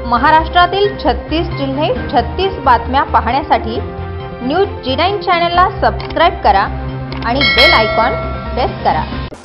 महाराष्ट्रातील 36 जिल्हे 36 बातम्या पाहण्यासाठी न्यूज G9 चॅनलला सबस्क्राइब करा आणि बेल आयकॉन प्रेस करा।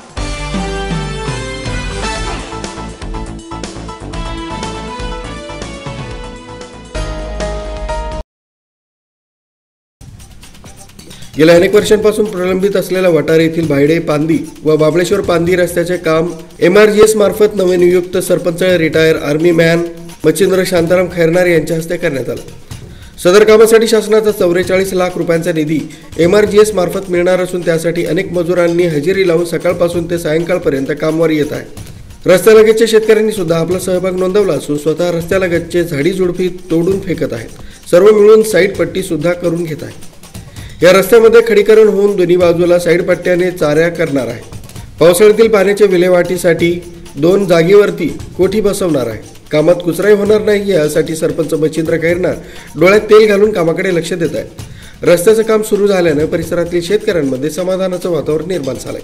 गेल्या अनेक वर्षांपासून प्रलंबित असलेल्या वटार येथील भायडे पांदी व बाबळेश्वर पांदी रस्त्याचे काम MRGS मार्फत नवनियुक्त sarpanch retire army man Machchhindra Shantaram Khairnar यांच्या हस्ते करण्यात आला। सदर कामासाठी शासनाचा 44 लाख रुपयांचा निधी MRGS मार्फत मिळणार असून त्यासाठी अनेक मजुरांनी हजेरी लावून सकाळपासून ते सायंकाळपर्यंत कामवर येत आहे। रस्त्यालगतच्या शेतकऱ्यांनी सुद्धा आपला सहभाग नोंदवला असून स्वतः रस्त्यालगतचे झाडी झुडपी तोडून फेकत आहेत। सर्व मिळून साईड पट्टी सुद्धा करून घेत आहेत। या रस्त्यामध्ये खडीकरण होऊन दोन्ही बाजूला साईड पट्ट्याने चाऱ्या करणार आहे। पावसाळ्यातील पाण्याच्या विल्हेवाटीसाठी 2 जागेवरती कोठी बसवणार आहे। कामात कुचराई होणार नाही यासाठी सरपंच मच्छिंद्र खैरनार डोळ्यात तेल घालून कामाकडे लक्ष देत आहेत। रस्त्याचं काम सुरू झाल्याने परिसरातील शेतकऱ्यांमध्ये समाधानाचं वातावरण निर्माण झालंय।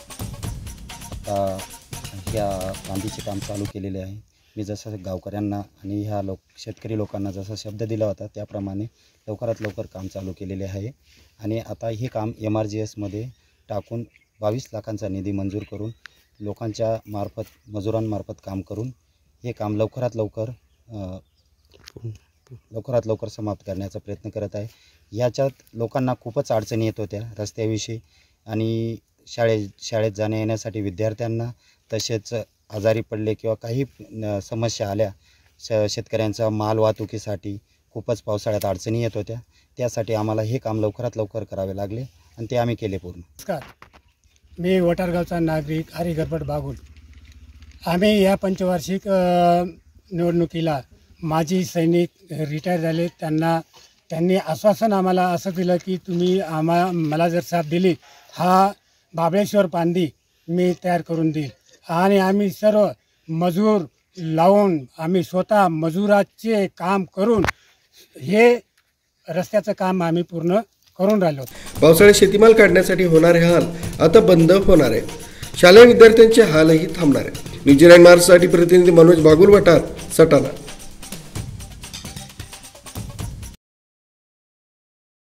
या बांधीचे काम चालू केलेले आहे। मी जसं गावकऱ्यांना आणि ह्या शेतकरी लोकांना जसा शब्द दिला होता त्याप्रमाणे लवकरात लवकर काम चालू केलेले आहे आणि आता हे काम MRGS मध्ये टाकून 22 लाखांचा निधी मंजूर करून लोकांच्या मार्फत मजुरांमार्फत काम करून हे काम लवकरात लवकर समाप्त करण्याचा प्रयत्न करत आहे। याच्यात लोकांना खूपच अडचणी येत होत्या रस्त्याविषयी आणि शाळेत जाण्या येण्यासाठी विद्यार्थ्यांना, तसेच आजारी पडले किंवा काही समस्या आल्या शेतकऱ्यांचा माल वाहतुकीसाठी खूपच पावसाळ्यात अडचणी येत होत्या। त्यासाठी आम्हाला हे काम लवकरात लवकर करावे लागले आणि ते आम्ही केले पूर्ण। नमस्कार, मी वटारगावचा नागरिक हरी गरबड बागुल। आम्ही या पंचवार्षिक निवडणुकीला माजी सैनिक रिटायर झाले त्यांनी आश्वासन आम्हाला असं दिलं की तुम्ही मला जर साथ दिली हा बाबळेश्वर पांदी मी तयार करून देईल आणि आम्ही सर्व मजूर लावून आम्ही स्वतः मजुराचे काम करून हे रस्त्याचं काम आम्ही पूर्ण करून राहिलो। पावसाळ्यात शेतीमाल काढण्यासाठी होणारे हाल आता बंद होणार आहे। शालेय विद्यार्थ्यांचे हालही थांबणार आहे। न्यूज 9 महाराष्ट्रासाठी प्रतिनिधी मनोज बागुल, वटार, सटाणा।